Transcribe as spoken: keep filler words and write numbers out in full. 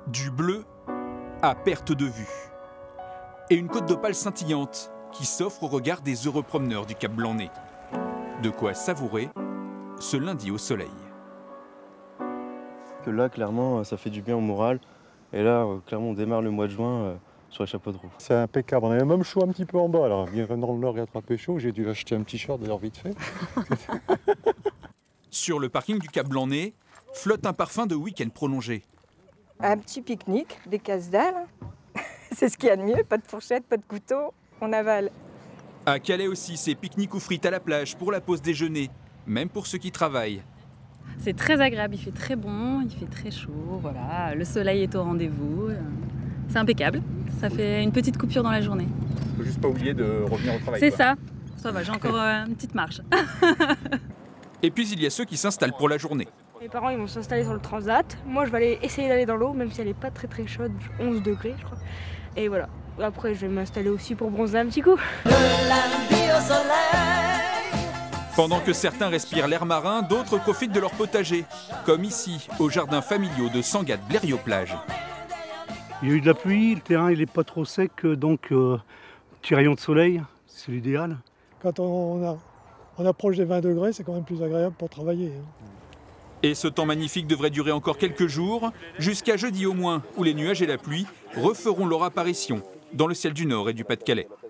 Du bleu à perte de vue. Et une côte d'Opale scintillante qui s'offre au regard des heureux promeneurs du Cap Blanc-Nez. De quoi savourer ce lundi au soleil. Que là, clairement, ça fait du bien au moral. Et là, clairement, on démarre le mois de juin euh, sur les chapeaux de roue. C'est impeccable. On avait même chaud un petit peu en bas. Alors, bien dans le nord, il a attrapé chaud. J'ai dû acheter un t-shirt d'ailleurs vite fait. Sur le parking du Cap Blanc-Nez, flotte un parfum de week-end prolongé. Un petit pique-nique, des casse-dalles. C'est ce qu'il y a de mieux. Pas de fourchette, pas de couteau. On avale. À Calais aussi, c'est pique-nique ou frites à la plage pour la pause déjeuner, même pour ceux qui travaillent. C'est très agréable, il fait très bon, il fait très chaud, voilà. Le soleil est au rendez-vous. C'est impeccable. Ça fait une petite coupure dans la journée. Il ne faut juste pas oublier de revenir au travail. C'est ça. Ça va, j'ai encore euh, une petite marche. Et puis il y a ceux qui s'installent pour la journée. Mes parents ils vont s'installer sur le transat. Moi je vais aller essayer d'aller dans l'eau, même si elle n'est pas très très chaude, onze degrés je crois. Et voilà. Après je vais m'installer aussi pour bronzer un petit coup. Pendant que certains respirent l'air marin, d'autres profitent de leur potager, comme ici, au jardin familiaux de Sangatte-Blériot-Plage. Il y a eu de la pluie, le terrain il n'est pas trop sec, donc euh, petit rayon de soleil, c'est l'idéal. Quand on, a, on approche des vingt degrés, c'est quand même plus agréable pour travailler. Et ce temps magnifique devrait durer encore quelques jours, jusqu'à jeudi au moins, où les nuages et la pluie referont leur apparition dans le ciel du Nord et du Pas-de-Calais.